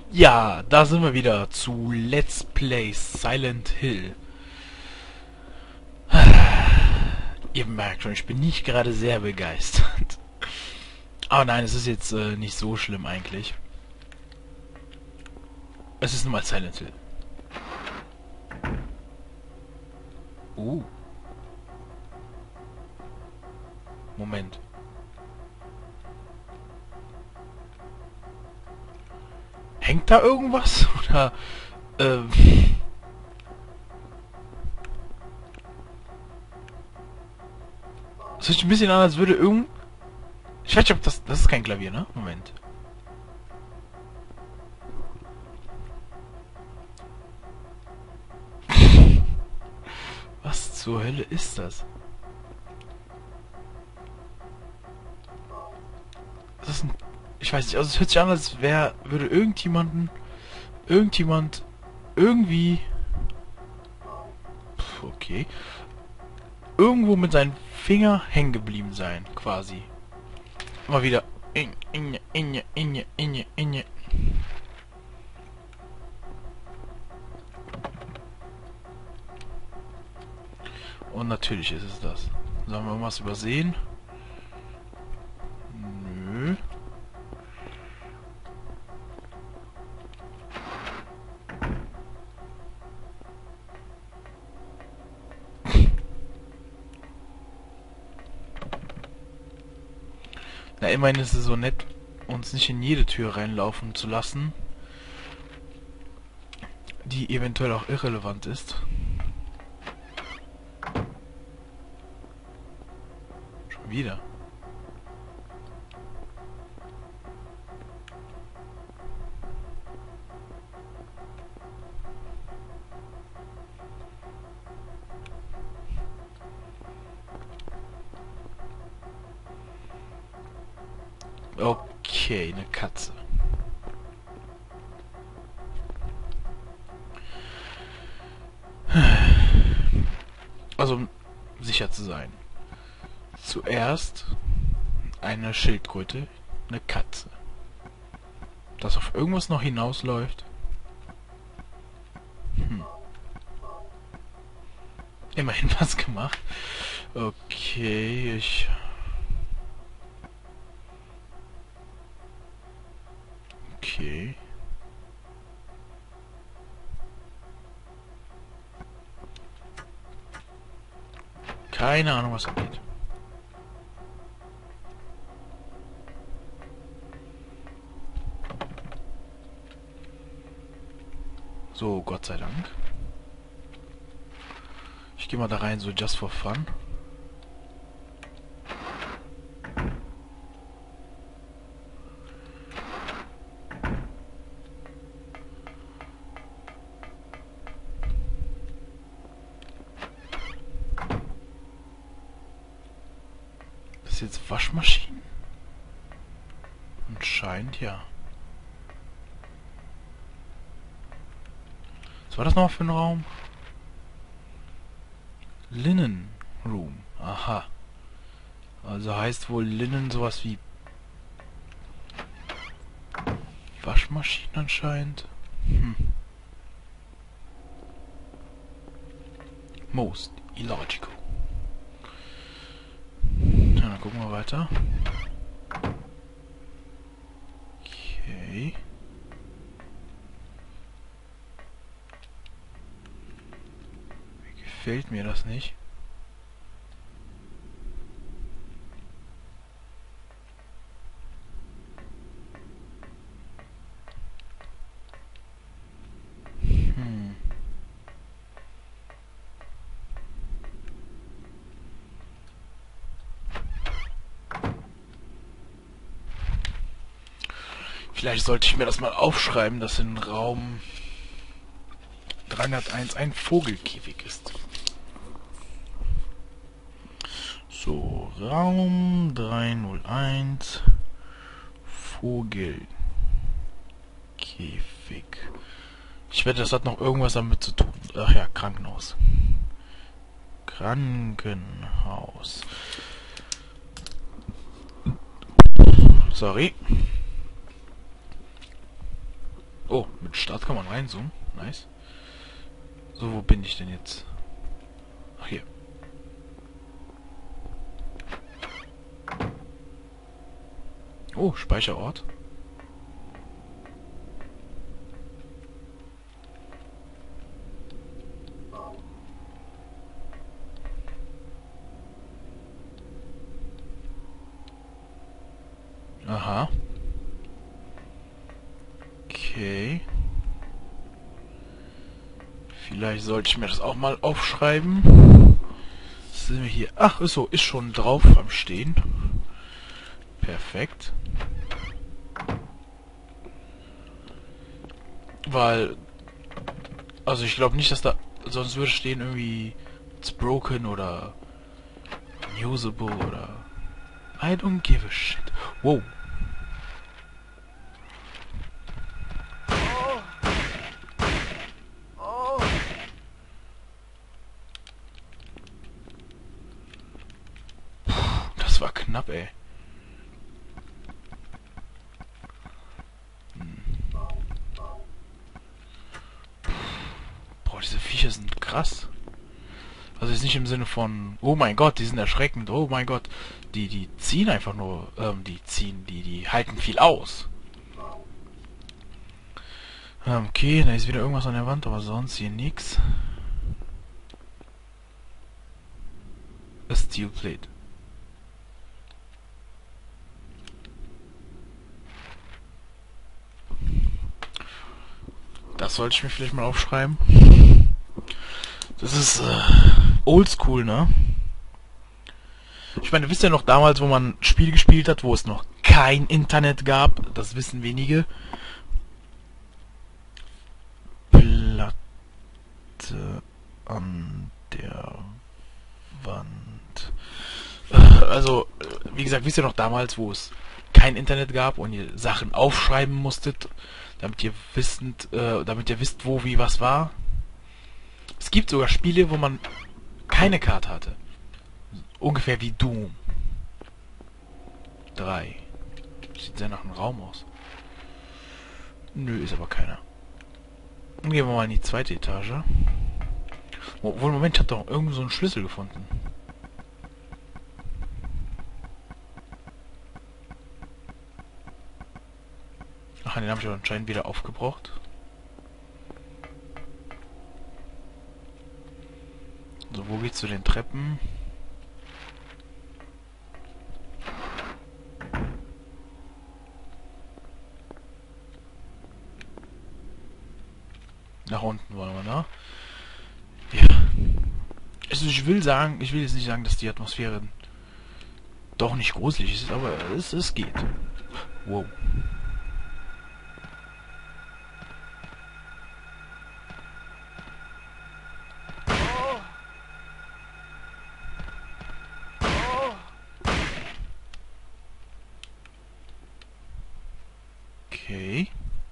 Ja, da sind wir wieder zu Let's Play Silent Hill. Ihr merkt schon, ich bin nicht gerade sehr begeistert. Aber nein, es ist jetzt nicht so schlimm eigentlich. Es ist nun mal Silent Hill. Moment. Hängt da irgendwas? Oder, ähm... Es hört sich ein bisschen an, als würde irgend... Ich weiß nicht, ob das... Das ist kein Klavier, ne? Moment. Was zur Hölle ist das? Das ist ein... Ich weiß nicht, also es hört sich an, als würde irgendjemand irgendwie... Okay. Irgendwo mit seinem Finger hängen geblieben sein, quasi. Mal wieder. Und natürlich ist es das. Sollen wir was übersehen? Nö. Na, immerhin ist es so nett, uns nicht in jede Tür reinlaufen zu lassen, die eventuell auch irrelevant ist. Schon wieder. Okay, eine Katze. Also, um sicher zu sein. Zuerst eine Schildkröte, eine Katze. Das auf irgendwas noch hinausläuft. Immerhin was gemacht. Okay, Okay. Keine Ahnung, was abgeht. So, Gott sei Dank. Ich gehe mal da rein, so just for fun. Das ist jetzt Waschmaschinen? Anscheinend ja. Was war das nochmal für ein Raum? Linen Room. Aha. Also heißt wohl Linen sowas wie Waschmaschinen anscheinend. Most illogical. Ja, dann gucken wir weiter. Okay. Gefällt mir das nicht. Vielleicht sollte ich mir das mal aufschreiben, dass in Raum 301 ein Vogelkäfig ist. So, Raum 301 Vogelkäfig. Ich wette, das hat noch irgendwas damit zu tun. Ach ja, Krankenhaus. Krankenhaus. Sorry. Oh, mit Start kann man reinzoomen. Nice. So, wo bin ich denn jetzt? Ach, hier. Oh, Speicherort. Aha. Okay. Vielleicht sollte ich mir das auch mal aufschreiben. Was sind wir hier? Ach, ist so, ist schon drauf am Stehen. Perfekt. Weil, also ich glaube nicht, dass da, sonst würde stehen irgendwie, it's broken oder unusable oder I don't give a shit. Wow. Das war knapp, ey. Boah, diese Viecher sind krass. Also jetzt nicht im Sinne von, oh mein Gott, die sind erschreckend, oh mein Gott. Die ziehen einfach nur, die halten viel aus. Okay, da ist wieder irgendwas an der Wand, aber sonst hier nix. A steel plate. Das sollte ich mir vielleicht mal aufschreiben. Das ist oldschool, ne? Ich meine, wisst ihr noch damals, wo man Spiele gespielt hat, wo es noch kein Internet gab? Das wissen wenige. Platte an der Wand. Also, wie gesagt, wisst ihr noch damals, wo es kein Internet gab und ihr Sachen aufschreiben musstet, damit ihr wisst, wo, wie, was war? Es gibt sogar Spiele, wo man keine Karte hatte. Ungefähr wie Doom 3. Sieht sehr nach einem Raum aus. Nö, ist aber keiner. Dann gehen wir mal in die zweite Etage. Obwohl, Moment, ich hab doch irgendwo so einen Schlüssel gefunden. Ach, den habe ich aber anscheinend wieder aufgebraucht. So, wo geht's zu den Treppen? Nach unten wollen wir, ne? Ja. Also ich will jetzt nicht sagen, dass die Atmosphäre doch nicht gruselig ist, aber es geht. Wow. Okay.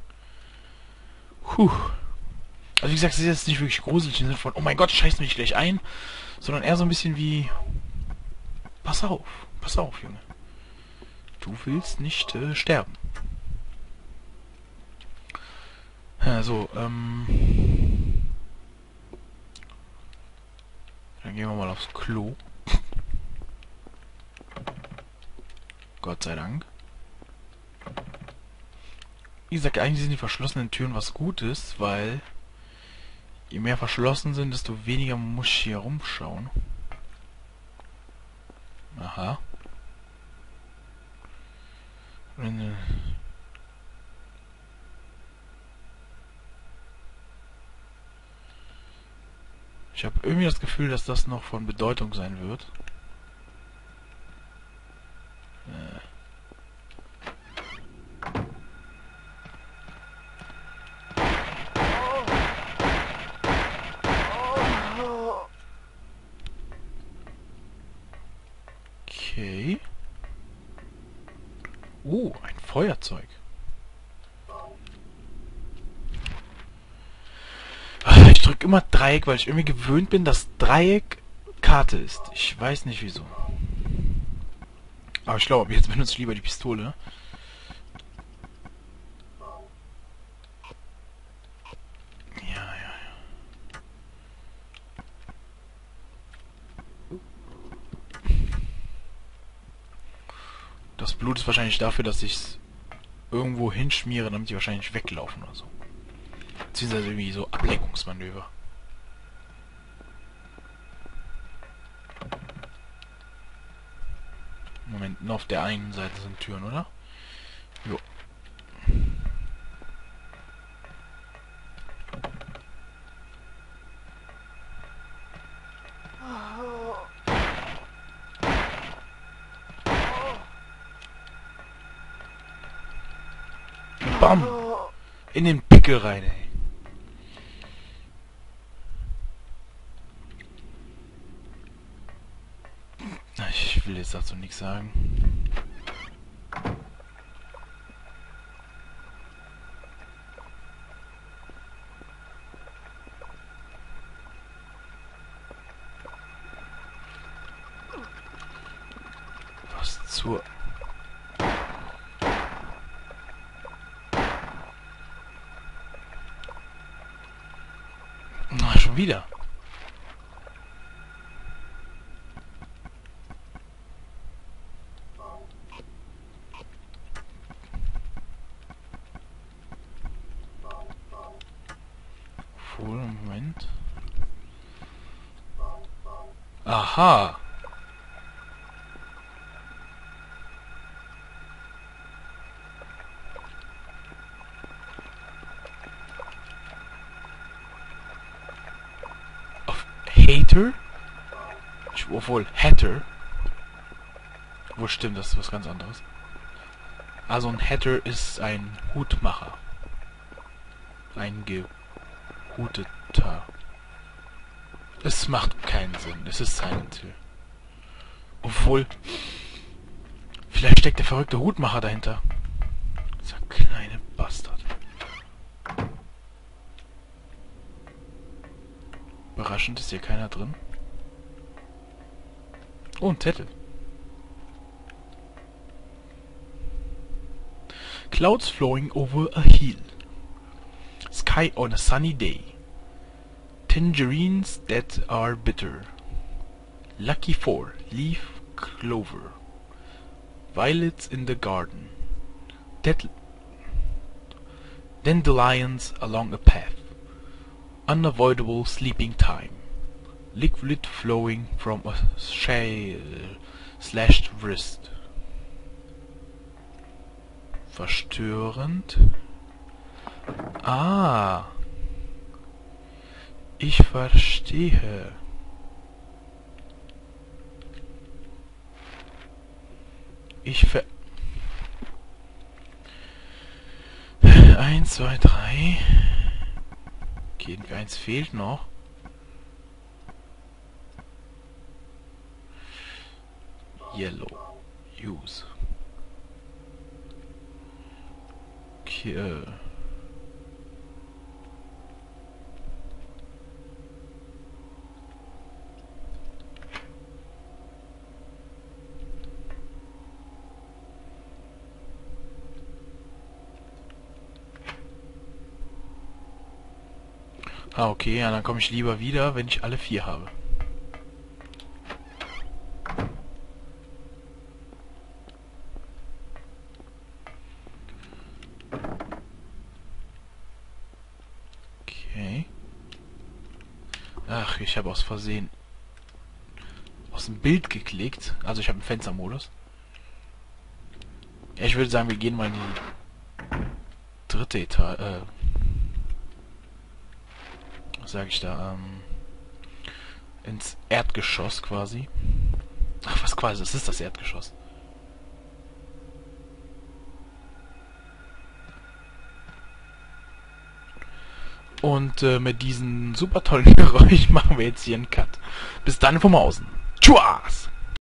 Puh. Also wie gesagt, es ist jetzt nicht wirklich gruselig im Sinne von, oh mein Gott, scheiß mich gleich ein, sondern eher so ein bisschen wie, pass auf, Junge. Du willst nicht sterben. So, dann gehen wir mal aufs Klo. Gott sei Dank. Wie gesagt, eigentlich sind die verschlossenen Türen was Gutes, weil je mehr verschlossen sind, desto weniger muss ich hier rumschauen. Aha. Ich habe irgendwie das Gefühl, dass das noch von Bedeutung sein wird. Okay. Ein Feuerzeug. Ich drücke immer Dreieck, weil ich irgendwie gewöhnt bin, dass Dreieck Karte ist. Ich weiß nicht wieso. Aber ich glaube, jetzt benutze ich lieber die Pistole. Blut ist wahrscheinlich dafür, dass ich es irgendwo hinschmiere, damit die wahrscheinlich weglaufen oder so. Beziehungsweise irgendwie so Ablenkungsmanöver. Moment, nur auf der einen Seite sind Türen, oder? Jo. Bam! In den Pickel rein, ey. Ich will jetzt dazu nichts sagen. Was zur... Na, schon wieder. Moment. Aha. Auf Hater? Obwohl, Hatter. Wo stimmt, das ist was ganz anderes. Also ein Hatter ist ein Hutmacher. Ein Gehuteter. Es macht keinen Sinn. Es ist Silent Hill. Obwohl, vielleicht steckt der verrückte Hutmacher dahinter. Dieser kleine Bastard. Überraschend ist hier keiner drin. Oh, ein Zettel. Clouds flowing over a hill. Sky on a sunny day. Tangerines that are bitter. Lucky 4 leaf clover. Violets in the garden. Dandelions along a path. Unavoidable sleeping time. Liquid flowing from a slashed wrist. Verstörend. Ah. Ich verstehe. Eins, zwei, drei. Okay, eins fehlt noch. Yellow. Use. Okay. Ah, okay, ja, dann komme ich lieber wieder, wenn ich alle 4 habe. Okay. Ach, ich habe aus Versehen aus dem Bild geklickt. Also ich habe einen Fenstermodus. Ja, ich würde sagen, wir gehen mal in die dritte Etage. Was sage ich da? Ins Erdgeschoss quasi. Ach, was quasi? Das ist das Erdgeschoss. Und mit diesem super tollen Geräusch machen wir jetzt hier einen Cut. Bis dann vom Außen. Tschüss!